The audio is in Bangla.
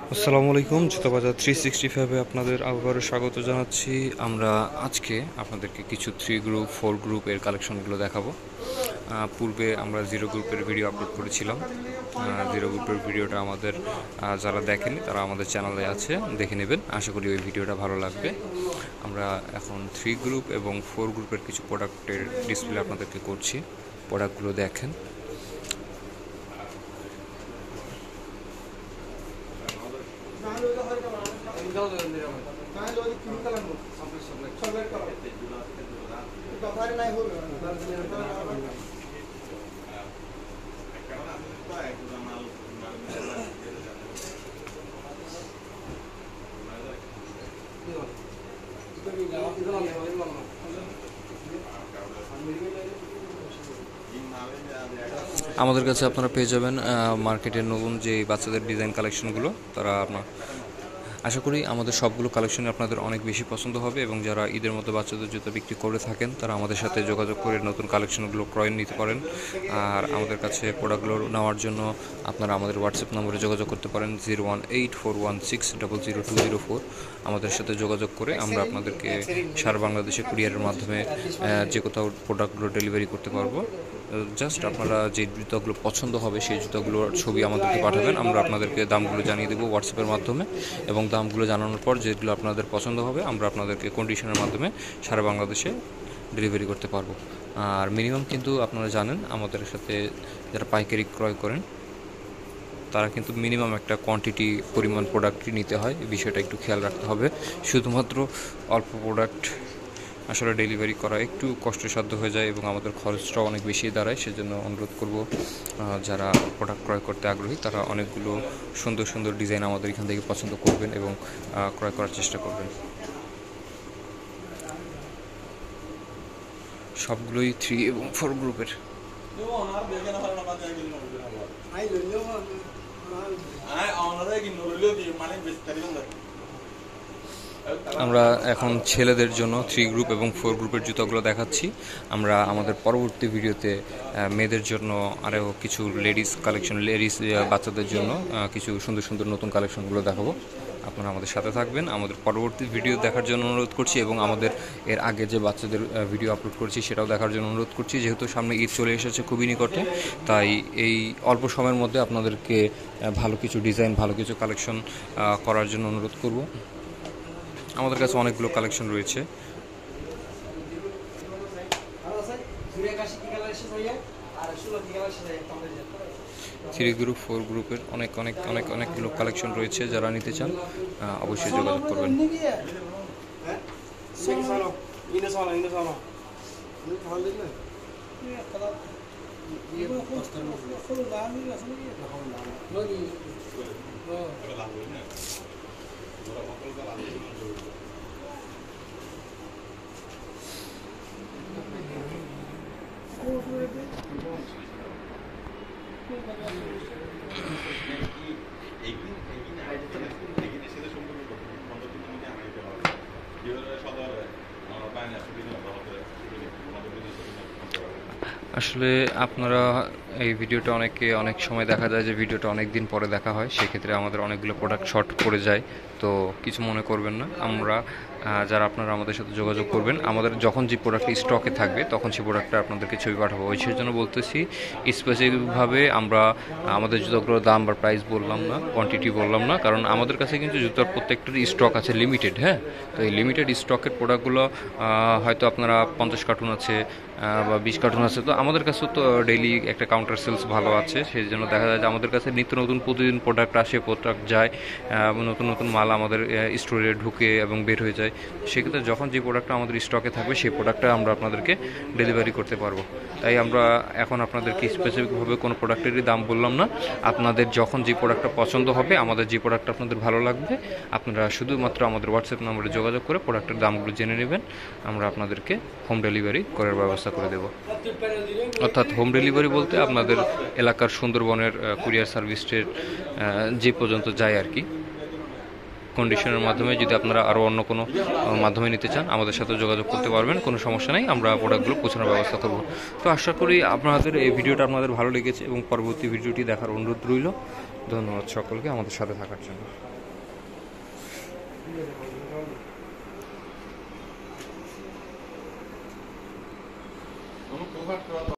আসসালামু আলাইকুম, জুতা বাজার 365-এ আপনাদের আবারও স্বাগত জানাচ্ছি। আমরা আজকে আপনাদেরকে কিছু 3 গ্রুপ 4 গ্রুপের কালেকশনগুলো দেখাবো। পূর্বে আমরা 0 গ্রুপের ভিডিও আপলোড করেছিলাম। 0 গ্রুপের ভিডিওটা আমাদের যারা দেখেনি তারা আমাদের চ্যানেলে আছে, দেখে নেবেন। আশা করি ওই ভিডিওটা ভালো লাগবে। আমরা এখন 3 গ্রুপ এবং 4 গ্রুপের কিছু প্রোডাক্টের ডিসপ্লে আপনাদেরকে করছি। প্রোডাক্টগুলো দেখেন। আমাদের কাছে আপনারা পেয়ে যাবেন মার্কেটের নতুন যে বাচ্চাদের ডিজাইন কালেকশনগুলো। তারা আপনার আশা করি আমাদের সবগুলো কালেকশন আপনাদের অনেক বেশি পছন্দ হবে, এবং যারা ঈদের মধ্যে বাচ্চাদের জুতো বিক্রি করে থাকেন তারা আমাদের সাথে যোগাযোগ করে নতুন কালেকশনগুলো ক্রয় নিতে পারেন। আর আমাদের কাছে প্রোডাক্টগুলো নেওয়ার জন্য আপনারা আমাদের হোয়াটসঅ্যাপ নম্বরে যোগাযোগ করতে পারেন 018416000204। আমাদের সাথে যোগাযোগ করে আমরা আপনাদেরকে সারা বাংলাদেশে কুরিয়ারের মাধ্যমে যে কোথাও প্রোডাক্টগুলো ডেলিভারি করতে পারবো। জাস্ট আপনারা যে জুতোগুলো পছন্দ হবে সেই জুতোগুলোর ছবি আমাদেরকে পাঠাবেন, আমরা আপনাদেরকে দামগুলো জানিয়ে দেবো হোয়াটসঅ্যাপের মাধ্যমে, এবং দামগুলো জানানোর পর যেগুলো আপনাদের পছন্দ হবে আমরা আপনাদেরকে কন্ডিশনের মাধ্যমে সারা বাংলাদেশে ডেলিভারি করতে পারবো। আর মিনিমাম কিন্তু আপনারা জানেন আমাদের সাথে যারা পাইকারি ক্রয় করেন তারা কিন্তু মিনিমাম একটা কোয়ান্টিটি পরিমাণ প্রোডাক্টই নিতে হয়। এই বিষয়টা একটু খেয়াল রাখতে হবে। শুধুমাত্র অল্প প্রোডাক্ট আসলে ডেলিভারি করা একটু কষ্টসাধ্য হয়ে যায় এবং আমাদের খরচটাও অনেক বেশি দাঁড়ায়। সেজন্য অনুরোধ করব, যারা প্রোডাক্ট ক্রয় করতে আগ্রহী তারা অনেকগুলো সুন্দর সুন্দর ডিজাইন আমাদের এখান থেকে পছন্দ করবেন এবং ক্রয় করার চেষ্টা করবেন। সবগুলোই 3 এবং 4 গ্রুপের। আমরা এখন ছেলেদের জন্য 3 গ্রুপ এবং 4 গ্রুপের জুতোগুলো দেখাচ্ছি। আমরা আমাদের পরবর্তী ভিডিওতে মেয়েদের জন্য আরও কিছু লেডিস বাচ্চাদের জন্য কিছু সুন্দর সুন্দর নতুন কালেকশনগুলো দেখাবো। আপনারা আমাদের সাথে থাকবেন। আমাদের পরবর্তী ভিডিও দেখার জন্য অনুরোধ করছি, এবং আমাদের এর আগে যে বাচ্চাদের ভিডিও আপলোড করছি সেটাও দেখার জন্য অনুরোধ করছি। যেহেতু সামনে ঈদ চলে এসেছে খুবই নিকটে, তাই এই অল্প সময়ের মধ্যে আপনাদেরকে ভালো কিছু ডিজাইন, ভালো কিছু কালেকশন করার জন্য অনুরোধ করব। আমাদের কাছে অনেকগুলো কালেকশন রয়েছে। 3 গ্রুপ 4 গ্রুপের অনেকগুলো কালেকশন রয়েছে। যারা নিতে চান অবশ্যই যোগাযোগ করবেন। আসলে আপনারা এই ভিডিওটা অনেক সময় দেখা যায় যে ভিডিওটা অনেক দিন পরে দেখা হয়, সেক্ষেত্রে আমাদের অনেকগুলো প্রোডাক্ট শর্ট পড়ে যায়, তো কিছু মনে করবেন না। আমরা যারা আপনারা আমাদের সাথে যোগাযোগ করবেন, আমাদের যখন যে প্রোডাক্টটি স্টকে থাকবে তখন সেই প্রোডাক্টটা আপনাদেরকে ছবি পাঠাবো। ওই জন্য বলতেছি স্পেসিফিকভাবে আমরা আমাদের জুতোগুলোর দাম বা প্রাইস বললাম না, কোয়ান্টিটি বললাম না, কারণ আমাদের কাছে কিন্তু জুতোর প্রত্যেকটারই স্টক আছে লিমিটেড। হ্যাঁ, তো এই লিমিটেড স্টকের প্রোডাক্টগুলো হয়তো আপনারা 50 কার্টুন আছে বা 20 কার্টুন আছে, তো আমাদের কাছে তো ডেইলি একটা কাউন্টার সেলস ভালো আছে। সেই জন্য দেখা যায় যে আমাদের কাছে নিত্য নতুন প্রতিদিন প্রোডাক্ট আসে, প্রোডাক্ট যায়, নতুন নতুন মাল আমাদের স্টোরে ঢুকে এবং বের হয়ে যায়। সেক্ষেত্রে যখন যে প্রোডাক্টটা আমাদের স্টকে থাকবে সেই প্রোডাক্টটা আমরা আপনাদেরকে ডেলিভারি করতে পারবো। তাই আমরা এখন আপনাদেরকে স্পেসিফিকভাবে কোনো প্রোডাক্টেরই দাম বললাম না। আপনাদের যখন যে প্রোডাক্টটা পছন্দ হবে, আমাদের যে প্রোডাক্টটা আপনাদের ভালো লাগবে, আপনারা শুধুমাত্র আমাদের হোয়াটসঅ্যাপ নম্বরে যোগাযোগ করে প্রোডাক্টের দামগুলো জেনে নেবেন। আমরা আপনাদেরকে হোম ডেলিভারি করার ব্যবস্থা করে দেব। অর্থাৎ হোম ডেলিভারি বলতে আপনাদের এলাকার সুন্দরবনের কুরিয়ার সার্ভিসের যে পর্যন্ত যায় আর কি, কন্ডিশনের মাধ্যমে। যদি আপনারা আরও অন্য কোনো মাধ্যমে নিতে চান আমাদের সাথে যোগাযোগ করতে পারবেন, কোনো সমস্যা নেই, আমরা প্রোডাক্টগুলো পৌঁছানোর ব্যবস্থা করব। তো আশা করি আপনাদের এই ভিডিওটা আপনাদের ভালো লেগেছে এবং পরবর্তী ভিডিওটি দেখার অনুরোধ রইল। ধন্যবাদ সকলকে আমাদের সাথে থাকার জন্য। Vamos provar.